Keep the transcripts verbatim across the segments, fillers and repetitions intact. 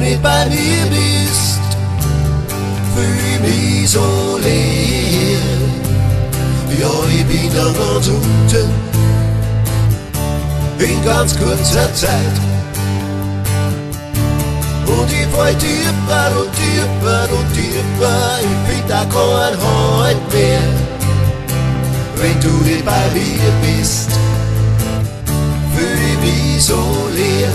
nicht bei mir bist, fühl ich mich so leer. Ja, ich bin da ganz unten, in ganz kurzer Zeit. Und ich fall tiefer und tiefer und tiefer, ich find da kein Halt mehr, wenn du nicht bei mir bist, fühl ich mich so leer.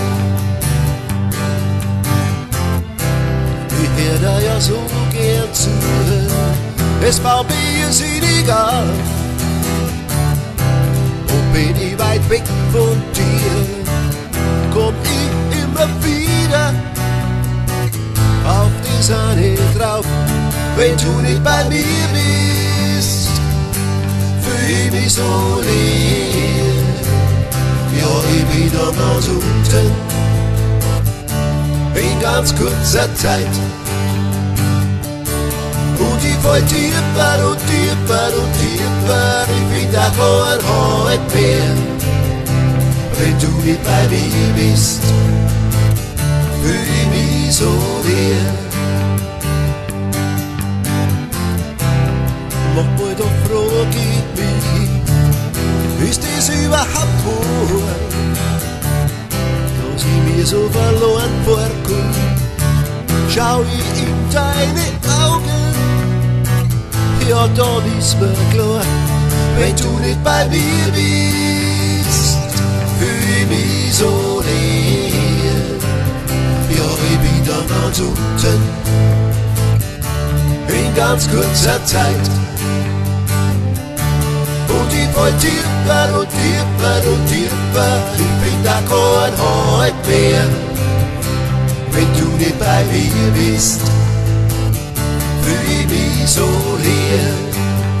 Ich hör da ja so gern zuhören, es war mir ist egal, und bin ich weit weg von dir, komm ich immer wieder auf die Sonne drauf, wenn du nicht bei mir bist, fühl ich mich so leer. Ja, ich bin da ganz unten, in ganz kurzer Zeit. Und ich fall tiefer und tiefer und tiefer, ich find da kein Halt mehr, wenn du nicht bei mir bist, fühl ich mich so leer. Manchmal da frag ich mich, ist das überhaupt wahr, dass ich mir so verloren vorkomm? Schau ich in deine Augen, ja dann ist mir klar, wenn du nicht bei mir bist, fühl ich mich so leer. Ja, ich bin da ganz unten, in ganz kurzer Zeit. Und ich fall tiefer und tiefer und tiefer, ich bin da kein Halt mehr, wenn du nicht bei mir bist, fühl ich mich so leer.